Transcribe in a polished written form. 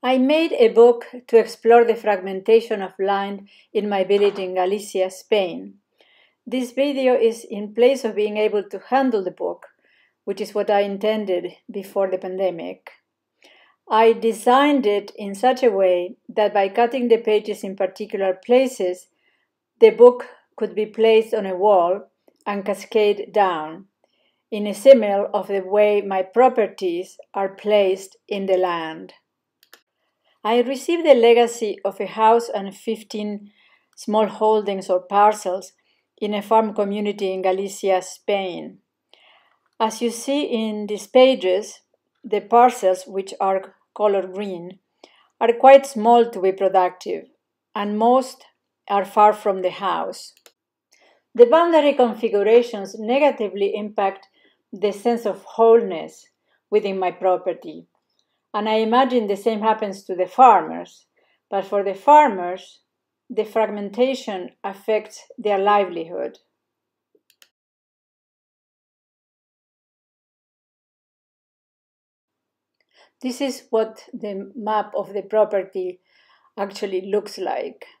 I made a book to explore the fragmentation of land in my village in Galicia, Spain. This video is in place of being able to handle the book, which is what I intended before the pandemic. I designed it in such a way that by cutting the pages in particular places, the book could be placed on a wall and cascade down, in a simile of the way my properties are placed in the land. I received the legacy of a house and 15 small holdings or parcels in a farm community in Galicia, Spain. As you see in these pages, the parcels, which are color green, are quite small to be productive, and most are far from the house. The boundary configurations negatively impact the sense of wholeness within my property. And I imagine the same happens to the farmers. But for the farmers, the fragmentation affects their livelihood. This is what the map of the property actually looks like.